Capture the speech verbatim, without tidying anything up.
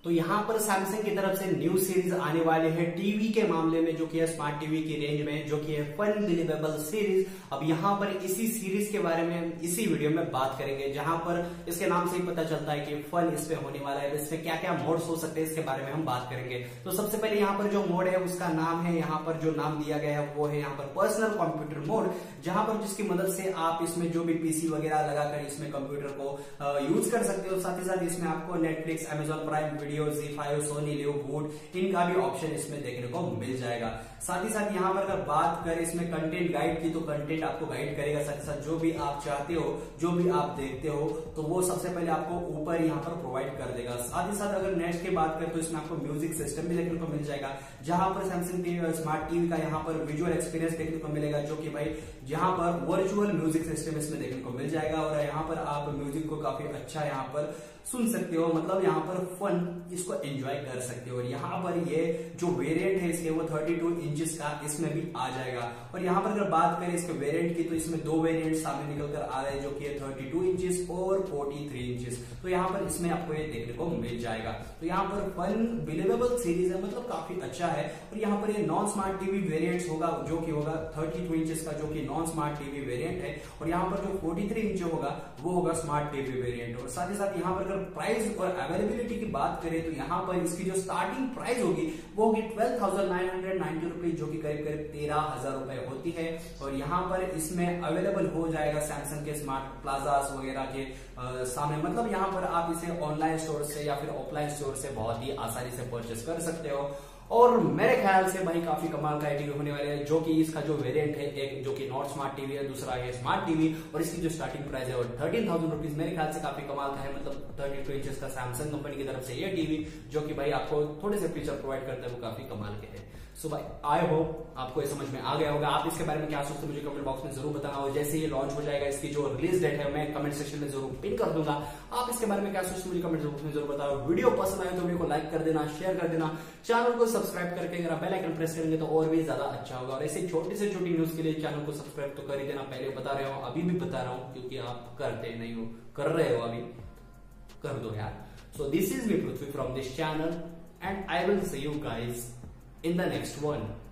तो यहाँ पर सैमसंग की तरफ से न्यू सीरीज आने वाले हैं टीवी के मामले में, जो कि है स्मार्ट टीवी की रेंज में, जो कि है फन बिलीवेबल सीरीज। अब यहाँ पर इसी सीरीज के बारे में इसी वीडियो में बात करेंगे, जहां पर इसके नाम से ही पता चलता है कि फन इस पे होने वाला है। इसमें क्या क्या मोड्स हो सकते हैं इसके बारे में हम बात करेंगे। तो सबसे पहले यहाँ पर जो मोड है उसका नाम है, यहाँ पर जो नाम दिया गया है वो है यहाँ पर पर्सनल कंप्यूटर मोड, जहां पर जिसकी मदद से आप इसमें जो भी पीसी वगैरह लगाकर इसमें कंप्यूटर को यूज कर सकते हो। साथ ही साथ इसमें आपको Netflix, Amazon Prime Video, Zee five, Sony LIV, Voot, इनका भी ऑप्शन इसमें देखने को मिल जाएगा। साथ ही साथ यहाँ पर अगर बात करें इसमें कंटेंट गाइड की, तो कंटेंट आपको गाइड करेगा। साथ ही साथ जो भी आप चाहते हो, जो भी आप देखते हो, तो वो सबसे पहले आपको ऊपर यहाँ पर प्रोवाइड कर देगा। साथ ही साथ अगर नेक्स्ट की बात करें तो इसमें आपको म्यूजिक सिस्टम भी देखने को मिल जाएगा, जहां पर सैमसंग टीवी स्मार्ट टीवी का यहाँ पर विजुअल एक्सपीरियंस देखने को मिलेगा, जो कि भाई जहां पर वर्चुअल म्यूजिक सिस्टम इसमें देखने को मिल जाएगा। और यहाँ पर आप म्यूजिक को काफी अच्छा यहाँ पर सुन सकते हो, मतलब यहाँ पर फन इसको एंजॉय कर सकते हो। और यहाँ पर ये जो वेरिएंट है इसके वो बत्तीस इंचेस का इसमें भी आ जाएगा। और यहाँ पर अगर बात करें इसके वेरिएंट की, तो इसमें दो वेरिएंट सामने निकल कर आ रहे हैं, जो कि है बत्तीस इंचेस और तैंतालीस इंचेस। तो यहाँ पर इसमें आपको ये देखने को मिल जाएगा। तो यहाँ पर फन बिलीवेबल सीरीज है, मतलब काफी अच्छा है। और यहाँ पर ये नॉन स्मार्ट टीवी वेरिएंट होगा, जो कि होगा बत्तीस इंचेस का, जो कि नॉन स्मार्ट टीवी वेरिएंट है। और यहाँ पर जो तैंतालीस इंच होगा वो होगा स्मार्ट टीवी वेरिएंट। और साथ ही साथ यहाँ पर प्राइस और अवेलेबिलिटी की बात करें तो यहाँ पर इसकी जो स्टार्टिंग प्राइस होगी वो होगी twelve thousand nine hundred ninety rupees, जो कि करीब करीब तेरह हजार रुपए होती है। और यहाँ पर इसमें अवेलेबल हो जाएगा सैमसंग के स्मार्ट प्लाजास वगैरह के आ, सामने। मतलब यहाँ पर आप इसे ऑनलाइन स्टोर से या फिर ऑफलाइन स्टोर से बहुत ही आसानी से परचेस कर सकते हो। और मेरे ख्याल से भाई काफी कमाल का टीवी होने वाले हैं, जो कि इसका जो वेरिएंट है, एक जो कि नॉट स्मार्ट टीवी है, दूसरा है स्मार्ट टीवी। और इसकी जो स्टार्टिंग प्राइस है वो थर्टीन थाउजेंड रुपीज मेरे ख्याल से काफी कमाल का है। मतलब थर्टी टू इंचेस का सैमसंग कंपनी की तरफ से ये टीवी, जो कि भाई आपको थोड़े से फीचर प्रोवाइड करता है, वो काफी कमाल के है। सो भाई आई होप आपको ये समझ में आ गया होगा। आप इसके बारे में क्या सोचते हैं मुझे कमेंट बॉक्स में जरूर बताना। और जैसे ये लॉन्च हो जाएगा, इसकी जो रिलीज डेट है मैं कमेंट सेक्शन में जरूर पिन कर दूंगा। आप इसके बारे में क्या सोचते हैं मुझे कमेंट बॉक्स में जरूर बताओ। वीडियो पसंद आए तो वीडियो को लाइक कर देना, शेयर कर देना, चैनल को सब्सक्राइब करके अगर बेल आइकन प्रेस करेंगे तो और भी ज्यादा अच्छा होगा। और ऐसे छोटी से छोटी न्यूज के लिए चैनल को सब्सक्राइब तो कर ही देना। पहले बता रहे हो, अभी भी बता रहा हूँ, क्योंकि आप करते नहीं हो, कर रहे हो, अभी कर दो यार। So this is me Prithvi from this channel and I will see you guys in the next one.